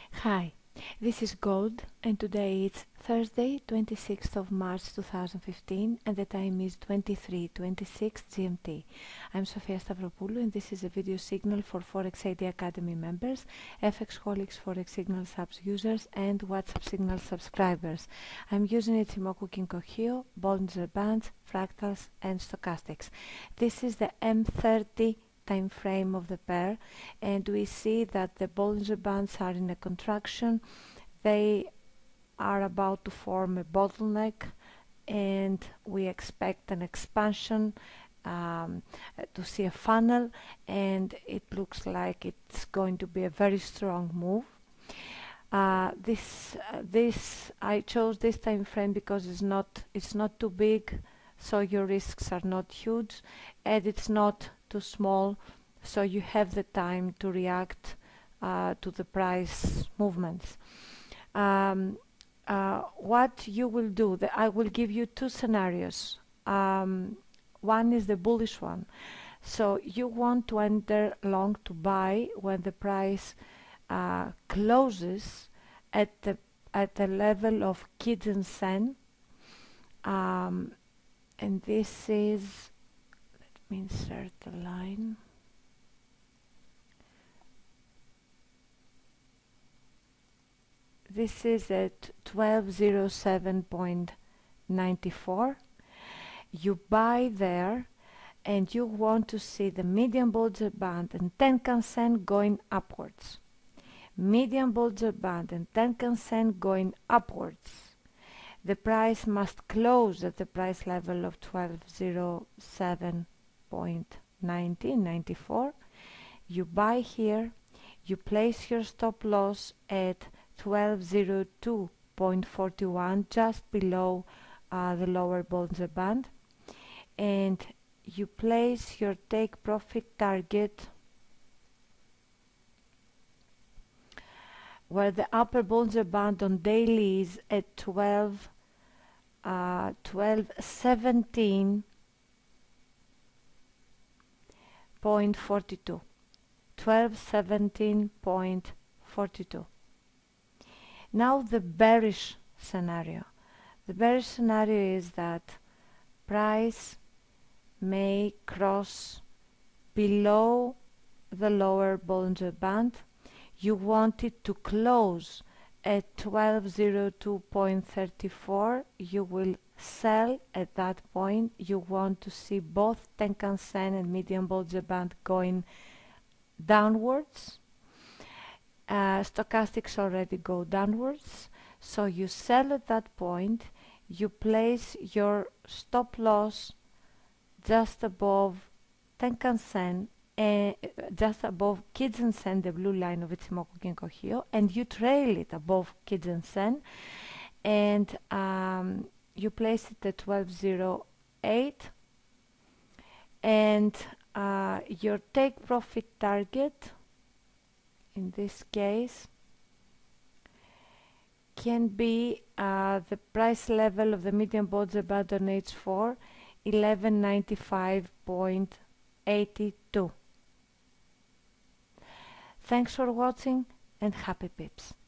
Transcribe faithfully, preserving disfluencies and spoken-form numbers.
Hi, this is Gold, and today it's Thursday, twenty-sixth of March two thousand fifteen, and the time is twenty-three twenty-six G M T. I'm Sofia Stavropoulou, and this is a video signal for Forex A D Academy members, F X Holics Forex Signal Subs users, and WhatsApp Signal subscribers. I'm using Ichimoku Kinko Hyo, Bollinger Bands, Fractals, and Stochastics. This is the M thirty time frame of the pair, and we see that the Bollinger Bands are in a contraction. They are about to form a bottleneck, and we expect an expansion, um, to see a funnel, and it looks like it's going to be a very strong move. Uh, this uh, this I chose this time frame because it's not it's not too big, so your risks are not huge, and it's not too small, so you have the time to react uh, to the price movements. Um, uh, what you will do, the, I will give you two scenarios. Um, one is the bullish one. So you want to enter long to buy when the price uh, closes at the at the level of Kijun Sen, um, and this is, let me insert the line. This is at twelve oh seven point nine four. You buy there, and you want to see the median Bollinger Band and Tenkan Sen going upwards. Median Bollinger Band and Tenkan Sen going upwards. The price must close at the price level of twelve oh seven point nine four. You buy here, you place your stop loss at twelve oh two point four one, just below uh, the lower Bollinger Band, and you place your take profit target where the upper Bollinger Band on daily is at twelve uh, twelve seventeen point four two. twelve seventeen point four two. Now the bearish scenario. The bearish scenario is that price may cross below the lower Bollinger Band. You want it to close at twelve oh two point three four. You will sell at that point. You want to see both Tenkan Sen and median Bollinger Band going downwards. Uh, stochastics already go downwards, so you sell at that point. You place your stop loss just above Tenkan Sen, uh, just above Kijun Sen, the blue line of Ichimoku Kinko Hyo, and you trail it above Kijun Sen, and um, you place it at twelve oh eight, and uh, your take profit target in this case can be uh, the price level of the median Bollinger Band on H four, eleven ninety-five point eight two. Thanks for watching, and happy pips.